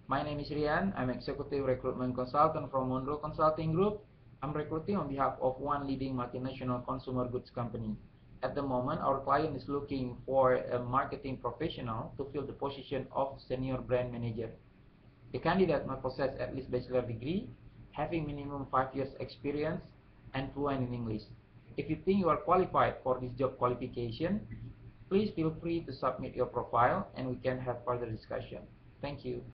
My name is Rian. I'm Executive Recruitment Consultant from Monroe Consulting Group. I'm recruiting on behalf of one leading multinational consumer goods company. At the moment, our client is looking for a marketing professional to fill the position of Senior Brand Manager. The candidate must possess at least bachelor degree, having minimum 5 years experience, and fluent in English. If you think you are qualified for this job qualification, please feel free to submit your profile and we can have further discussion. Thank you.